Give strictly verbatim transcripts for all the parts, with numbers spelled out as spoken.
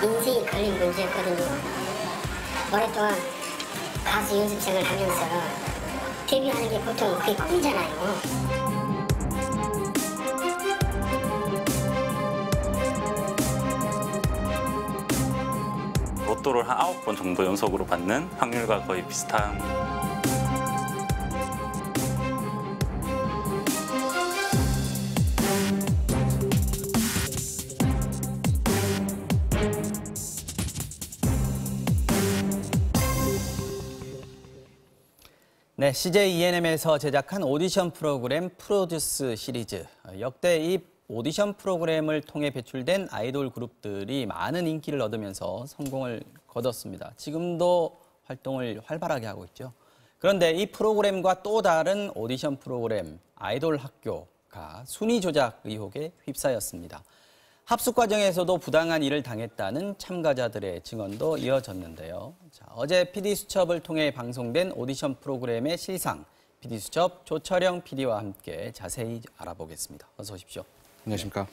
인생이 걸린 문제였거든요. 오랫동안 가수 연습생을 하면서 데뷔하는 게 보통 그게 꿈이잖아요. 로또를 한 아홉 번 정도 연속으로 받는 확률과 거의 비슷한. 네, 씨제이 이엔엠에서 제작한 오디션 프로그램 프로듀스 시리즈. 역대 이 오디션 프로그램을 통해 배출된 아이돌 그룹들이 많은 인기를 얻으면서 성공을 거뒀습니다. 지금도 활동을 활발하게 하고 있죠. 그런데 이 프로그램과 또 다른 오디션 프로그램 아이돌 학교가 순위 조작 의혹에 휩싸였습니다. 합숙 과정에서도 부당한 일을 당했다는 참가자들의 증언도 이어졌는데요. 자, 어제 피디수첩을 통해 방송된 오디션 프로그램의 실상, 피디수첩 조철영 피디와 함께 자세히 알아보겠습니다. 어서 오십시오. 안녕하십니까.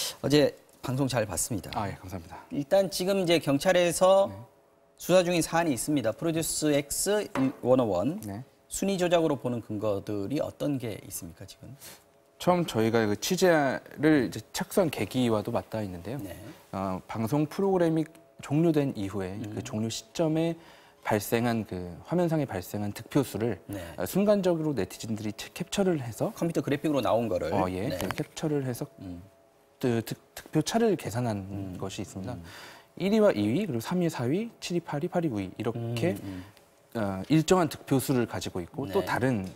어제 방송 잘 봤습니다. 아, 예, 감사합니다. 일단 지금 이제 경찰에서 네. 수사 중인 사안이 있습니다. 프로듀스 X 백일 네. 순위 조작으로 보는 근거들이 어떤 게 있습니까, 지금? 처음 저희가 그 취재를 이제 착수한 계기와도 맞닿아 있는데요. 네. 어, 방송 프로그램이 종료된 이후에 음. 그 종료 시점에 발생한 그 화면상에 발생한 득표수를 네. 어, 순간적으로 네티즌들이 캡처를 해서 컴퓨터 그래픽으로 나온 거를. 어, 예, 네. 그 캡처를 해서 음. 그 득, 득표 차를 계산한 음. 것이 있습니다. 음. 일 위와 이 위, 그리고 삼 위, 사 위, 칠 위, 팔 위, 팔 위, 구 위 이렇게 음, 음. 어, 일정한 득표수를 가지고 있고 네. 또 다른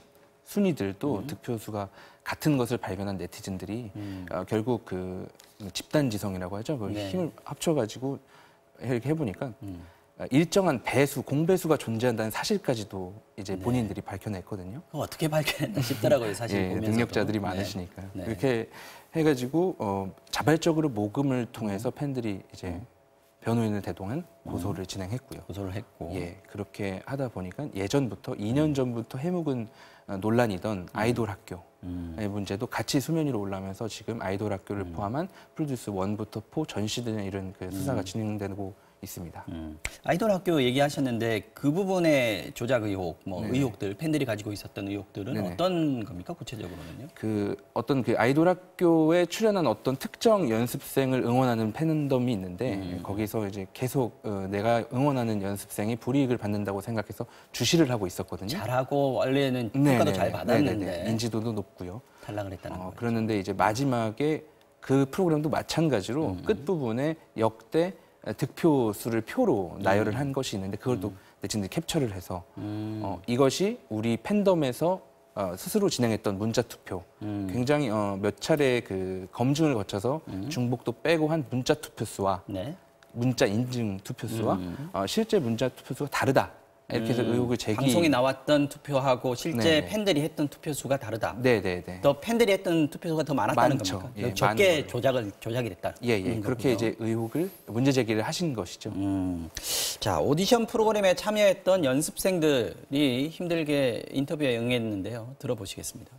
순위들도 음. 득표수가 같은 것을 발견한 네티즌들이 음. 어, 결국 그 집단지성이라고 하죠. 그 네. 힘을 합쳐가지고 이렇게 해보니까 음. 어, 일정한 배수, 공배수가 존재한다는 사실까지도 이제 네. 본인들이 밝혀냈거든요. 그거 어떻게 밝혀냈나 싶더라고요, 사실 예, 보면서도. 능력자들이 네. 많으시니까 네. 그렇게 해가지고 어, 자발적으로 모금을 통해서 팬들이 이제 음. 변호인을 대동한 고소를 진행했고요. 고소를 했고. 예, 그렇게 하다 보니까 예전부터 이 년 전부터 해묵은 어, 논란이던 아이돌 학교의 음. 문제도 같이 수면 위로 올라오면서 지금 아이돌 학교를 음. 포함한 프로듀스 일부터 사 전시되는 이런 그 수사가 음. 진행되고 있습니다. 음. 아이돌 학교 얘기하셨는데 그 부분의 조작 의혹, 뭐 네네. 의혹들, 팬들이 가지고 있었던 의혹들은 네네. 어떤 겁니까, 구체적으로는요? 그 어떤 그 아이돌 학교에 출연한 어떤 특정 연습생을 응원하는 팬덤이 있는데 음. 거기서 이제 계속 어, 내가 응원하는 연습생이 불이익을 받는다고 생각해서 주시를 하고 있었거든요. 잘하고 원래는 평가도 네네네. 잘 받았는데 네네네. 인지도도 높고요. 탈락을 했다는 어, 거죠. 그랬는데 이제 마지막에 그 프로그램도 마찬가지로 음. 끝부분에 역대 득표수를 표로 나열을 한 것이 있는데 그걸 또 음. 네티즌들이 캡처를 해서 음. 어, 이것이 우리 팬덤에서 어, 스스로 진행했던 문자 투표 음. 굉장히 어, 몇 차례 그 검증을 거쳐서 음. 중복도 빼고 한 문자 투표수와 네. 문자 인증 투표수와 음. 어, 실제 문자 투표수가 다르다 이렇게 해서 음. 의혹을 제기. 방송에 나왔던 투표하고 실제 네네. 팬들이 했던 투표수가 다르다. 네네네. 더 팬들이 했던 투표수가 더 많았다는 많죠. 겁니까? 예, 적게 많은 걸로. 조작을 조작이 됐다. 예예. 그렇게 이제 의혹을 문제 제기를 하신 것이죠. 음. 자, 오디션 프로그램에 참여했던 연습생들이 힘들게 인터뷰에 응했는데요. 들어보시겠습니다.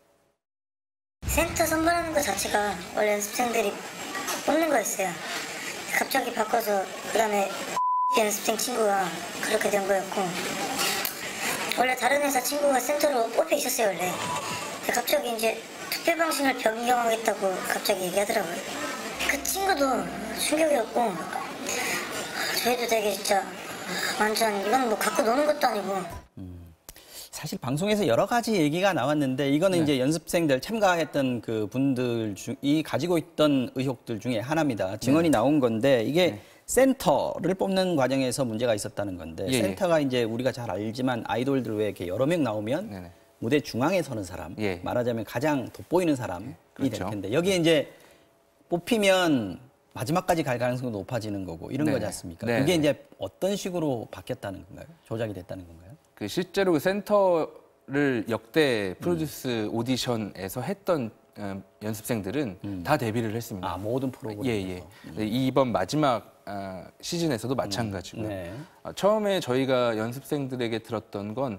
센터 선발하는 것 자체가 원래 연습생들이 뽑는 거였어요. 갑자기 바꿔서 그 다음에 연습생 친구가 그렇게 된 거였고 원래 다른 회사 친구가 센터로 뽑혀 있었어요 원래. 근데 갑자기 이제 투표 방식을 변경하겠다고 갑자기 얘기하더라고요. 그 친구도 충격이었고 저희도 되게 진짜 완전 이건 뭐 갖고 노는 것도 아니고. 사실 방송에서 여러 가지 얘기가 나왔는데 이거는 네. 이제 연습생들 참가했던 그 분들 중이 가지고 있던 의혹들 중에 하나입니다. 증언이 네. 나온 건데 이게 네. 센터를 뽑는 과정에서 문제가 있었다는 건데 예, 예. 센터가 이제 우리가 잘 알지만 아이돌들 외에 이렇게 여러 명 나오면 네네. 무대 중앙에 서는 사람, 예. 말하자면 가장 돋보이는 사람이 그렇죠. 될 텐데 여기에 이제 뽑히면 마지막까지 갈 가능성도 높아지는 거고 이런 네네. 거지 않습니까? 네네. 그게 이제 어떤 식으로 바뀌었다는 건가요? 조작이 됐다는 건가요? 그 실제로 그 센터를 역대 프로듀스 음. 오디션에서 했던 어, 연습생들은 음. 다 데뷔를 했습니다. 아, 모든 프로그램에서. 예, 예. 이번 마지막 아, 시즌에서도 마찬가지고요. 음, 네. 아, 처음에 저희가 연습생들에게 들었던 건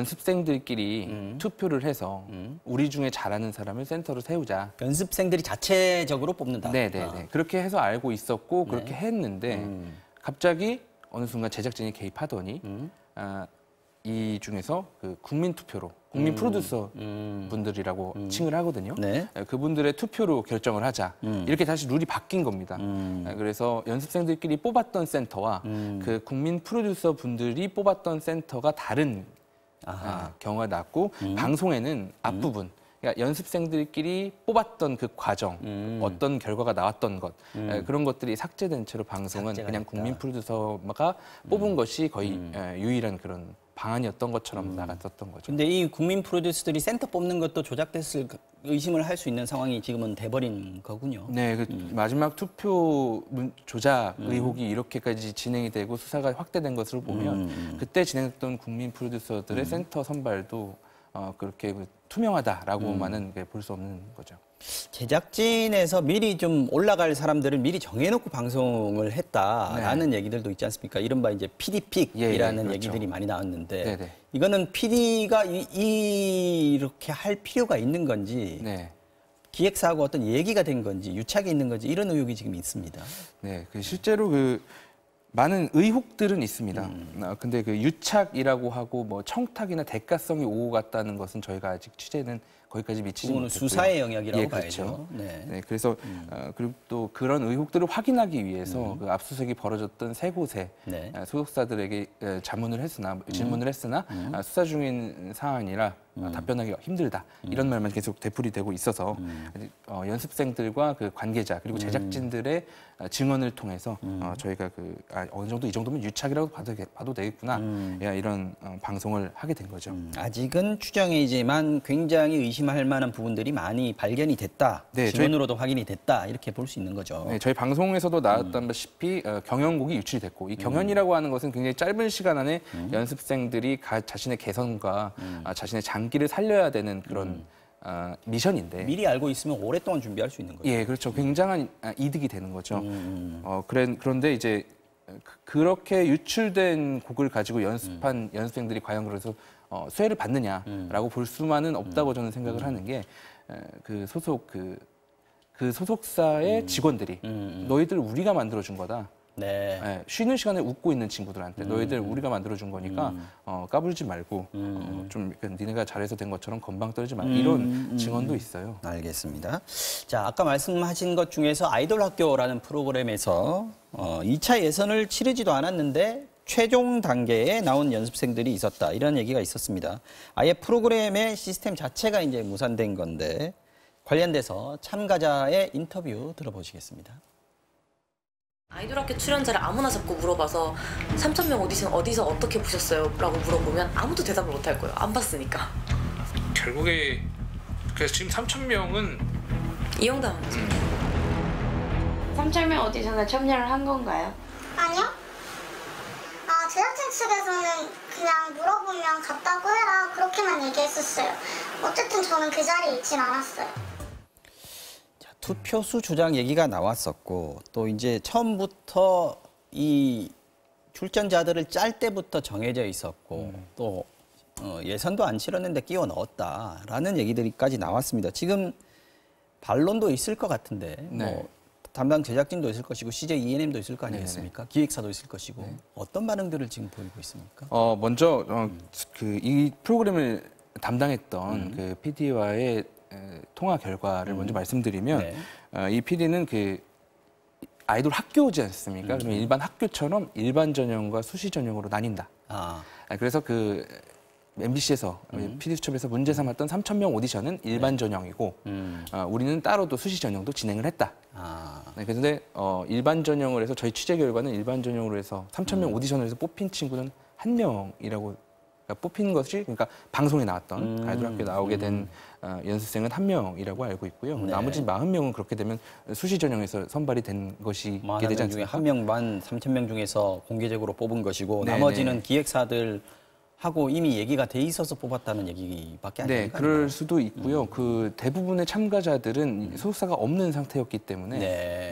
연습생들끼리 음. 투표를 해서 음. 우리 중에 잘하는 사람을 센터로 세우자. 연습생들이 자체적으로 뽑는다. 네네네. 아. 그렇게 해서 알고 있었고 네. 그렇게 했는데 음. 갑자기 어느 순간 제작진이 개입하더니 음. 아, 이 중에서 그 국민 투표로 국민 음. 프로듀서 음. 분들이라고 음. 칭을 하거든요. 네. 에, 그분들의 투표로 결정을 하자. 음. 이렇게 다시 룰이 바뀐 겁니다. 음. 에, 그래서 연습생들끼리 뽑았던 센터와 음. 그 국민 프로듀서 분들이 뽑았던 센터가 다른 아하. 아, 경우가 났고 음. 방송에는 앞부분 그러니까 연습생들끼리 뽑았던 그 과정 음. 어떤 결과가 나왔던 것 음. 에, 그런 것들이 삭제된 채로 방송은 삭제가 그냥 됐다. 국민 프로듀서가 뽑은 것이 거의 음. 에, 유일한 그런 방안이었던 것처럼 나갔었던 거죠. 근데 이 국민 프로듀스들이 센터 뽑는 것도 조작됐을 의심을 할 수 있는 상황이 지금은 돼버린 거군요. 네, 그 음. 마지막 투표 문- 조작 의혹이 이렇게까지 진행이 되고 수사가 확대된 것을 보면 음. 그때 진행했던 국민 프로듀서들의 센터 선발도 어, 그렇게 그 투명하다라고만은 음. 볼 수 없는 거죠. 제작진에서 미리 좀 올라갈 사람들을 미리 정해놓고 방송을 했다라는 얘기들도 있지 않습니까? 이른바 이제 피디픽이라는 예, 예, 그렇죠. 얘기들이 많이 나왔는데 네네. 이거는 피디가 이, 이- 이렇게 할 필요가 있는 건지 네. 기획사하고 어떤 얘기가 된 건지 유착이 있는 건지 이런 의혹이 지금 있습니다. 네, 그 실제로 그 많은 의혹들은 있습니다. 음. 아, 근데 그 유착이라고 하고 뭐 청탁이나 대가성이 오고 갔다는 것은 저희가 아직 취재는 거기까지 미치지 그거는 못했고요. 수사의 영역이라고 예, 봐야죠. 그렇죠. 네. 네, 그래서 어, 그리고 또 그런 의혹들을 확인하기 위해서 그 압수수색이 벌어졌던 세 곳에 네. 아, 소속사들에게 에, 자문을 했으나 질문을 했으나 아, 수사 중인 사안이라 아, 답변하기가 힘들다 이런 말만 계속 되풀이되고 있어서 아직, 어, 연습생들과 그 관계자 그리고 제작진들의 아, 증언을 통해서 어, 저희가 그 아, 어느 정도 이 정도면 유착이라고 봐도, 되- 봐도 되겠구나 야, 이런 어, 방송을 하게 된 거죠. 음, 아직은 추정이지만 굉장히 의심할 만한 부분들이 많이 발견이 됐다. 네, 지문으로도 확인이 됐다. 이렇게 볼 수 있는 거죠. 네, 저희 방송에서도 나왔다시피 어, 경연곡이 유출이 됐고 이 경연이라고 하는 것은 굉장히 짧은 시간 안에 연습생들이 가, 자신의 개성과 아, 자신의 장기를 살려야 되는 그런 아, 미션인데 미리 알고 있으면 오랫동안 준비할 수 있는 거죠. 예, 그렇죠. 굉장한 아, 이득이 되는 거죠. 음, 어, 그래, 그런데 이제 그- 그렇게 유출된 곡을 가지고 연습한 연습생들이 과연 그래서 어, 수혜를 받느냐라고 볼 수만은 없다고 저는 생각을 하는 게 그 소속 그, 그 소속사의 직원들이 음, 너희들 우리가 만들어준 거다. 네. 예, 쉬는 시간에 웃고 있는 친구들한테 음. 너희들 우리가 만들어준 거니까 어, 까불지 말고 어, 좀 그 니네가 잘해서 된 것처럼 건방 떨지 말고 이런 음, 증언도 있어요. 알겠습니다. 자, 아까 말씀하신 것 중에서 아이돌 학교라는 프로그램에서 어, 이 차 예선을 치르지도 않았는데 최종 단계에 나온 연습생들이 있었다. 이런 얘기가 있었습니다. 아예 프로그램의 시스템 자체가 이제 무산된 건데 관련돼서 참가자의 인터뷰 들어보시겠습니다. 아이돌 학교 출연자를 아무나 잡고 물어봐서 삼천 명 오디션 어디서 어떻게 보셨어요? 라고 물어보면 아무도 대답을 못 할 거예요. 안 봤으니까. 결국에 그래서 지금 삼천 명은 이용당한 거죠. 삼천 명 오디션에 참여를 한 건가요? 아니요. 아, 제작진 측에서는 그냥 물어보면 갔다고 해라 그렇게만 얘기했었어요. 어쨌든 저는 그 자리에 있진 않았어요. 자, 투표수 조작 얘기가 나왔었고 또 이제 처음부터 이 출전자들을 짤 때부터 정해져 있었고 음. 또 어, 예선도 안 치렀는데 끼워 넣었다라는 얘기들까지 나왔습니다. 지금 반론도 있을 것 같은데 네. 뭐 담당 제작진도 있을 것이고 씨제이 이엔엠도 있을 거 아니겠습니까? 기획사도 있을 것이고 어떤 반응들을 지금 보이고 있습니까? 어, 먼저 어, 그 이 프로그램을 담당했던 그 피디와의 통화 결과를 먼저 말씀드리면 네. 어, 이 피디는 그 아이돌 학교지 않습니까? 그러면 일반 학교처럼 일반 전형과 수시 전형으로 나뉜다. 아, 아, 그래서 그 엠비씨에서 피디수첩에서 문제 삼았던 삼천 명 오디션은 일반 전형이고 음, 어, 우리는 따로 또 수시 전형도 진행을 했다. 아, 네, 그런데 어, 일반 전형을 해서 저희 취재 결과는 일반 전형으로 해서 삼천 명 오디션을 해서 뽑힌 친구는 한 명이라고 그러니까 뽑힌 것이 그러니까 방송에 나왔던 음. 아이돌 학교에 나오게 된 어, 연습생은 한 명이라고 알고 있고요. 네. 나머지 사십 명은 그렇게 되면 수시 전형에서 선발이 된 것이 뭐 되지 하나 중에 않습니까? 한 명만 삼천 명 중에서 공개적으로 뽑은 것이고 네, 나머지는 네. 기획사들 하고 이미 얘기가 돼 있어서 뽑았다는 얘기밖에 안 네, 되는 거 그럴 아닌가요? 수도 있고요. 그 대부분의 참가자들은 소속사가 없는 상태였기 때문에 네. 예,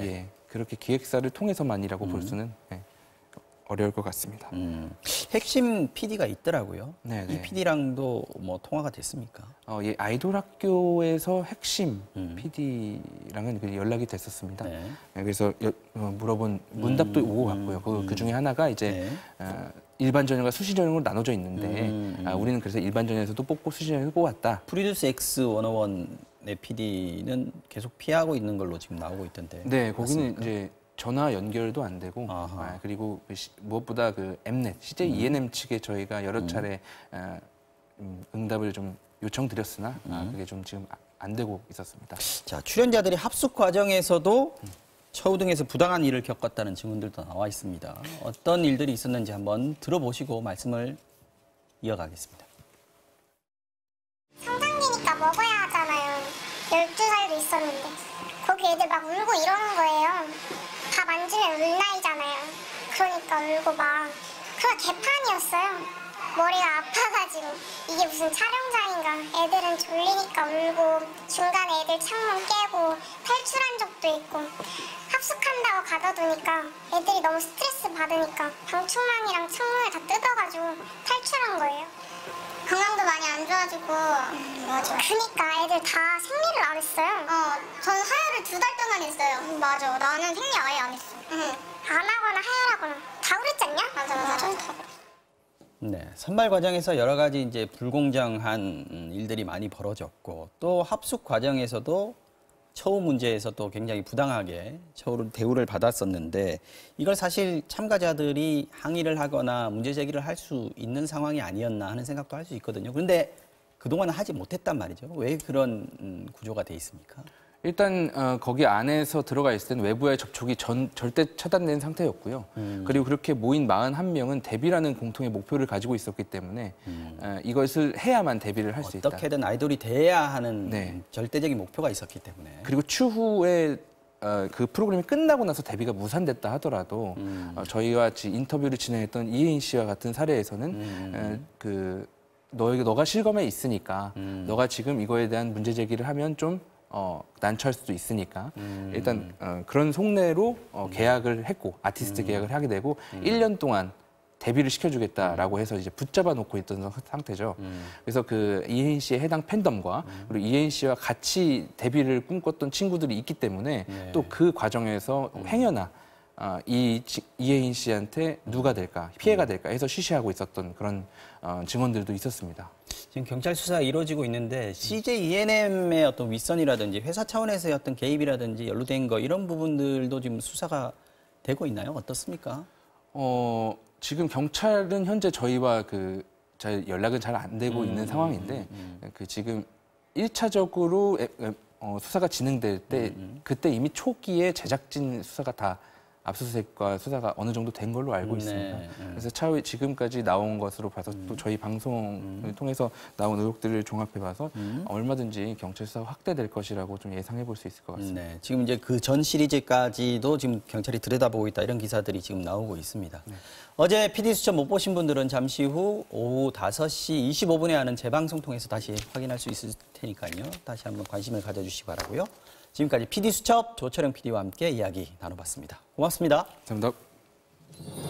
그렇게 기획사를 통해서만이라고 음. 볼 수는 네, 어려울 것 같습니다. 음. 핵심 피디가 있더라고요. 네네. 이 피디랑도 뭐 통화가 됐습니까? 어, 예, 아이돌 학교에서 핵심 음. 피디랑은 연락이 됐었습니다. 네. 네, 그래서 여, 어, 물어본 문답도 음, 오고 갔고요. 그, 음. 그 중에 하나가 이제 네. 어, 일반 전형과 수시 전형으로 나눠져 있는데 음, 음. 아, 우리는 그래서 일반 전형에서도 뽑고 수시 전형에서 뽑았다. 프로듀스 X 백일의 피디는 계속 피하고 있는 걸로 지금 나오고 있던데. 네, 거기는 맞습니까? 이제 전화 연결도 안 되고 아하. 아, 그리고 그 시, 무엇보다 그 엠넷, 씨제이 이엔엠 측에 저희가 여러 차례 아, 음, 응답을 좀 요청드렸으나 아, 그게 좀 지금 안 되고 있었습니다. 자, 출연자들이 합숙 과정에서도 처우 등에서 부당한 일을 겪었다는 증언들도 나와 있습니다. 어떤 일들이 있었는지 한번 들어보시고 말씀을 이어가겠습니다. 성장기니까 먹어야 하잖아요. 열두 살도 있었는데 거기 애들 막 울고 이러는 거예요. 밥 안 주면 울 나이잖아요. 그러니까 울고 막 그거 개판이었어요. 머리가 아파가지고 이게 무슨 촬영장인가. 애들은 졸리니까 울고 중간에 애들 창문 깨고 탈출한 적도 있고 합숙한다고 가둬두니까 애들이 너무 스트레스 받으니까 방충망이랑 창문을 다 뜯어가지고 탈출한 거예요. 건강도 많이 안 좋아지고 음, 맞아. 그니까 애들 다 생리를 안 했어요. 어, 전 하혈을 두 달 동안 했어요. 음, 맞아. 나는 생리 아예 안 했어. 응. 안 하거나 하혈하거나 다 그랬지 않냐? 맞아, 맞아. 맞아. 네, 선발 과정에서 여러 가지 이제 불공정한 일들이 많이 벌어졌고 또 합숙 과정에서도 처우 문제에서 또 굉장히 부당하게 처우를 대우를 받았었는데 이걸 사실 참가자들이 항의를 하거나 문제 제기를 할 수 있는 상황이 아니었나 하는 생각도 할 수 있거든요. 그런데 그동안 하지 못했단 말이죠. 왜 그런 음, 구조가 돼 있습니까? 일단 어, 거기 안에서 들어가 있을 때는 외부와의 접촉이 전, 절대 차단된 상태였고요. 음. 그리고 그렇게 모인 사십일 명은 데뷔라는 공통의 목표를 가지고 있었기 때문에 음. 어, 이것을 해야만 데뷔를 할 수 있다. 어떻게든 아이돌이 돼야 하는 네. 절대적인 목표가 있었기 때문에. 그리고 추후에 어, 그 프로그램이 끝나고 나서 데뷔가 무산됐다 하더라도 음. 어, 저희와 같이 인터뷰를 진행했던 이혜인 씨와 같은 사례에서는 음. 어, 그 너에게 너가 실검에 있으니까 음. 너가 지금 이거에 대한 문제 제기를 하면 좀 어, 난처할 수도 있으니까 음. 일단 어, 그런 속내로 어, 계약을 했고 아티스트 계약을 하게 되고 일 년 동안 데뷔를 시켜주겠다라고 해서 이제 붙잡아 놓고 있던 상태죠. 음. 그래서 그 이혜인 씨의 해당 팬덤과 그리고 이혜인 씨와 같이 데뷔를 꿈꿨던 친구들이 있기 때문에 네. 또 그 과정에서 행여나 어, 이 지- 이혜인 씨한테 누가 될까 피해가 될까 해서 쉬쉬하고 있었던 그런 어, 증언들도 있었습니다. 지금 경찰 수사가 이루어지고 있는데 씨제이 이엔엠의 어떤 윗선이라든지 회사 차원에서의 어떤 개입이라든지 연루된 거 이런 부분들도 지금 수사가 되고 있나요? 어떻습니까? 어, 지금 경찰은 현재 저희와 그 잘 연락은 잘 안 되고 음, 있는 상황인데 음, 그 지금 일차적으로 에, 에, 어, 수사가 진행될 때 음, 그때 이미 초기에 제작진 수사가 다 압수수색과 수사가 어느 정도 된 걸로 알고 네, 있습니다. 음. 그래서 차후에 지금까지 나온 것으로 봐서 또 저희 방송을 통해서 나온 의혹들을 종합해 봐서 음. 얼마든지 경찰 수사가 확대될 것이라고 좀 예상해 볼 수 있을 것 같습니다. 네, 지금 이제 그 전 시리즈까지도 지금 경찰이 들여다보고 있다 이런 기사들이 지금 나오고 있습니다. 네. 어제 피디수첩 못 보신 분들은 잠시 후 오후 다섯 시 이십오 분에 하는 재방송 통해서 다시 확인할 수 있을 테니까요. 다시 한번 관심을 가져주시기 바라고요. 지금까지 피디수첩 조철영 피디와 함께 이야기 나눠봤습니다. 고맙습니다. 감사합니다.